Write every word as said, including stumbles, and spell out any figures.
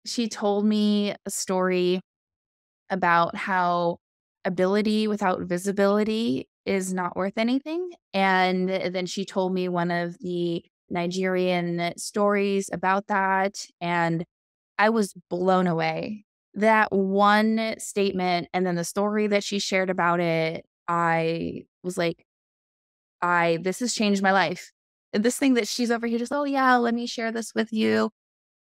she told me a story about how ability without visibility is not worth anything. And then she told me one of the Nigerian stories about that. And I was blown away. That one statement and then the story that she shared about it, I was like, I this has changed my life. And this thing that she's over here just, "Oh, yeah, let me share this with you."